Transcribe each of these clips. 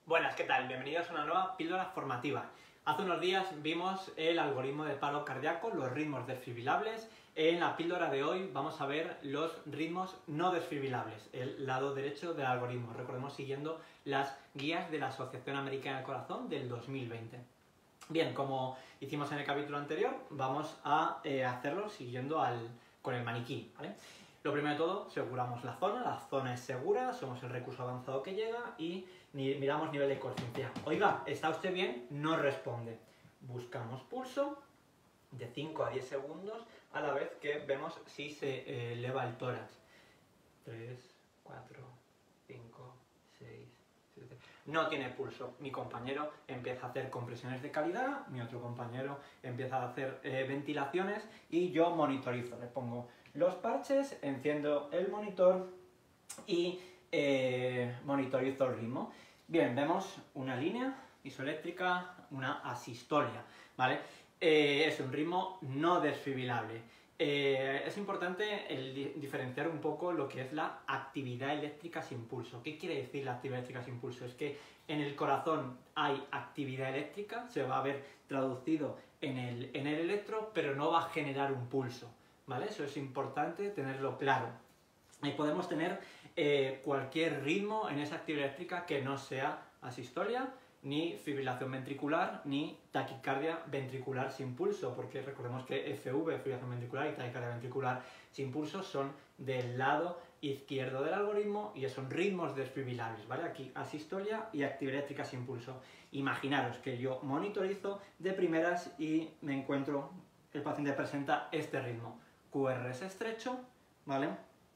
Buenas, ¿qué tal? Bienvenidos a una nueva píldora formativa. Hace unos días vimos el algoritmo de paro cardíaco, los ritmos desfibrilables. En la píldora de hoy vamos a ver los ritmos no desfibrilables, el lado derecho del algoritmo. Recordemos siguiendo las guías de la Asociación Americana del Corazón del 2020. Bien, como hicimos en el capítulo anterior, vamos a hacerlo siguiendo con el maniquí, ¿vale? Lo primero de todo, aseguramos la zona es segura, somos el recurso avanzado que llega y miramos nivel de conciencia. Oiga, ¿está usted bien? No responde. Buscamos pulso de 5 a 10 segundos a la vez que vemos si se eleva el tórax. 3, 4, 5, 6, 7... No tiene pulso. Mi compañero empieza a hacer compresiones de calidad, mi otro compañero empieza a hacer ventilaciones y yo monitorizo. Le pongo los parches, enciendo el monitor y monitorizo el ritmo. Bien, vemos una línea isoeléctrica, una asistolia, ¿vale? Es un ritmo no desfibrilable. Es importante diferenciar un poco lo que es la actividad eléctrica sin pulso. ¿Qué quiere decir la actividad eléctrica sin pulso? Es que en el corazón hay actividad eléctrica, se va a ver traducido en el electro, pero no va a generar un pulso, ¿vale? Eso es importante tenerlo claro. Y podemos tener cualquier ritmo en esa actividad eléctrica que no sea asistolia, ni fibrilación ventricular, ni taquicardia ventricular sin pulso, porque recordemos que FV, fibrilación ventricular, y taquicardia ventricular sin pulso son del lado izquierdo del algoritmo y son ritmos desfibrilables, ¿vale? Aquí asistolia y actividad eléctrica sin pulso. Imaginaros que yo monitorizo de primeras y me encuentro, el paciente presenta este ritmo, QRS estrecho, ¿vale?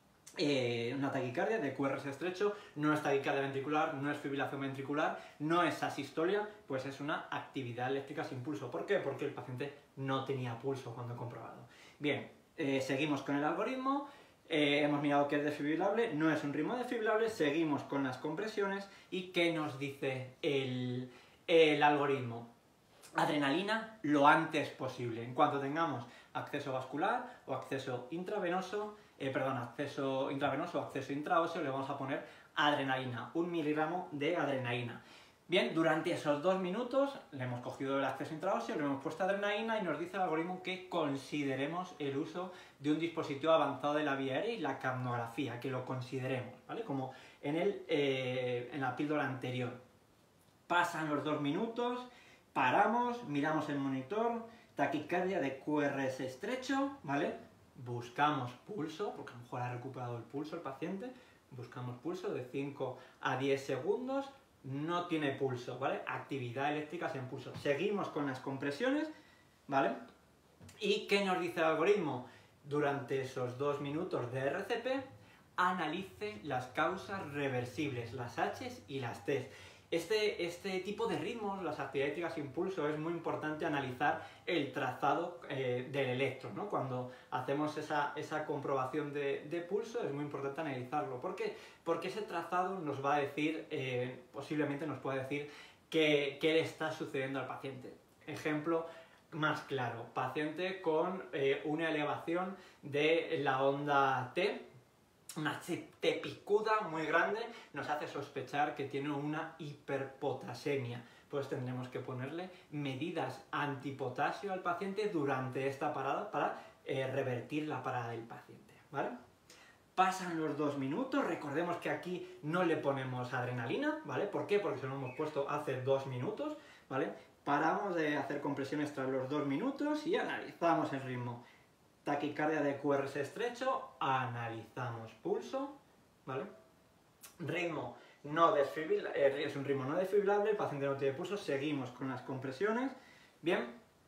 Una taquicardia de QRS estrecho, no es taquicardia ventricular, no es fibrilación ventricular, no es asistolia, pues es una actividad eléctrica sin pulso. ¿Por qué? Porque el paciente no tenía pulso cuando he comprobado. Bien, seguimos con el algoritmo, hemos mirado que es desfibrilable, no es un ritmo desfibrilable, seguimos con las compresiones y ¿qué nos dice el algoritmo? Adrenalina lo antes posible. En cuanto tengamos acceso vascular o acceso intravenoso, acceso intravenoso o acceso intraóseo, le vamos a poner adrenalina, 1 miligramo de adrenalina. Bien, durante esos 2 minutos le hemos cogido el acceso intraóseo, le hemos puesto adrenalina y nos dice el algoritmo que consideremos el uso de un dispositivo avanzado de la vía aérea y la capnografía, que lo consideremos, ¿vale? Como en la píldora anterior. Pasan los 2 minutos, paramos, miramos el monitor, taquicardia de QRS estrecho, ¿vale? Buscamos pulso, porque a lo mejor ha recuperado el pulso el paciente, buscamos pulso de 5 a 10 segundos, no tiene pulso, ¿vale? Actividad eléctrica sin pulso. Seguimos con las compresiones, ¿vale? ¿Y qué nos dice el algoritmo? Durante esos 2 minutos de RCP, analice las causas reversibles, las H's y las T's. Este tipo de ritmos, las actividades eléctricas sin pulso, es muy importante analizar el trazado del electro, ¿no? Cuando hacemos esa comprobación de pulso es muy importante analizarlo. ¿Por qué? Porque ese trazado nos va a decir, posiblemente nos puede decir qué le está sucediendo al paciente. Ejemplo más claro, paciente con una elevación de la onda T, una T picuda muy grande, nos hace sospechar que tiene una hiperpotasemia. Pues tendremos que ponerle medidas antipotasio al paciente durante esta parada para revertir la parada del paciente, ¿vale? Pasan los 2 minutos, recordemos que aquí no le ponemos adrenalina, ¿vale? ¿Por qué? Porque se lo hemos puesto hace 2 minutos, ¿vale? Paramos de hacer compresiones tras los 2 minutos y analizamos el ritmo. Taquicardia de QRS estrecho, analizamos pulso, ¿vale? Ritmo no desfibrilable, es un ritmo no desfibrilable, el paciente no tiene pulso, seguimos con las compresiones, ¿bien?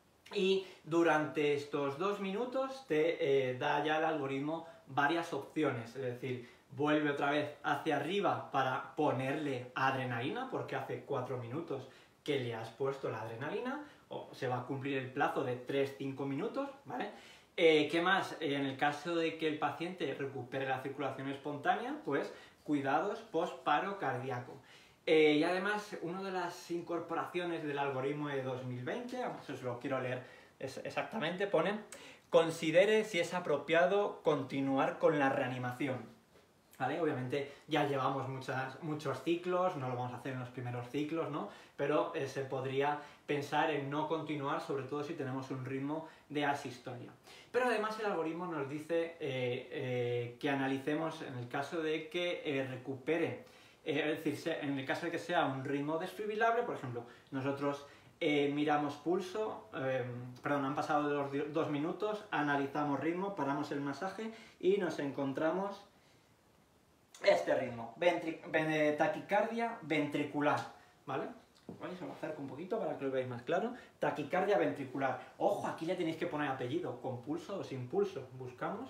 Y durante estos 2 minutos te da ya el algoritmo varias opciones, es decir, vuelve otra vez hacia arriba para ponerle adrenalina, porque hace 4 minutos que le has puesto la adrenalina, o se va a cumplir el plazo de 3-5 minutos, ¿vale? ¿Qué más? En el caso de que el paciente recupere la circulación espontánea, pues cuidados post-paro cardíaco. Y además, una de las incorporaciones del algoritmo de 2020, os lo quiero leer exactamente, pone: considere si es apropiado continuar con la reanimación. ¿vale? Obviamente ya llevamos muchos ciclos, no lo vamos a hacer en los primeros ciclos, ¿no? Pero se podría pensar en no continuar, sobre todo si tenemos un ritmo de asistolia. Pero además el algoritmo nos dice que analicemos en el caso de que recupere, es decir, en el caso de que sea un ritmo desfibrilable, por ejemplo, nosotros miramos pulso, han pasado los 2 minutos, analizamos ritmo, paramos el masaje y nos encontramos este ritmo, taquicardia ventricular, ¿vale? Vais a lo acerco un poquito para que lo veáis más claro. Taquicardia ventricular. Ojo, aquí le tenéis que poner apellido, con pulso o sin pulso. Buscamos.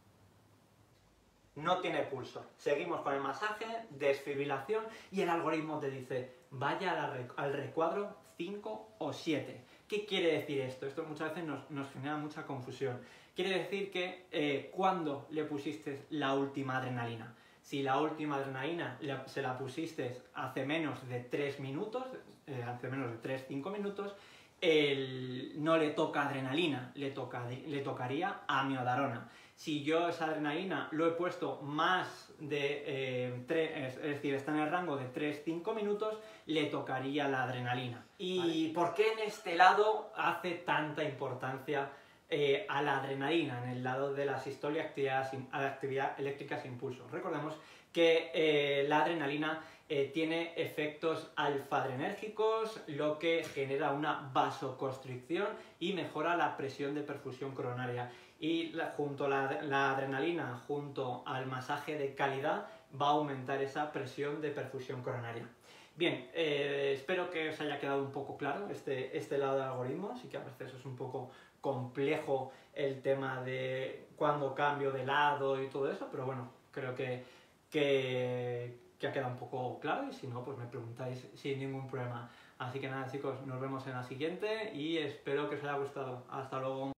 No tiene pulso. Seguimos con el masaje, desfibrilación y el algoritmo te dice, vaya al recuadro 5 o 7. ¿Qué quiere decir esto? Esto muchas veces nos genera mucha confusión. Quiere decir que ¿cuándo le pusiste la última adrenalina? Si la última adrenalina se la pusiste hace menos de 3 minutos, hace menos de 3-5 minutos, no le toca adrenalina, le tocaría amiodarona. Si yo esa adrenalina lo he puesto más de es decir, está en el rango de 3-5 minutos, le tocaría la adrenalina. ¿Y por qué en este lado hace tanta importancia a la adrenalina, en el lado de la sistolia, a la actividad eléctrica sin pulso? Recordemos que la adrenalina tiene efectos alfa-adrenérgicos, lo que genera una vasoconstricción y mejora la presión de perfusión coronaria. Y junto a la adrenalina, junto al masaje de calidad, va a aumentar esa presión de perfusión coronaria. Bien, espero que os haya quedado un poco claro este lado del algoritmo, así que a veces es un poco complejo el tema de cuándo cambio de lado y todo eso, pero bueno, creo que ha quedado un poco claro y si no, pues me preguntáis sin ningún problema. Así que nada, chicos, nos vemos en la siguiente y espero que os haya gustado. Hasta luego.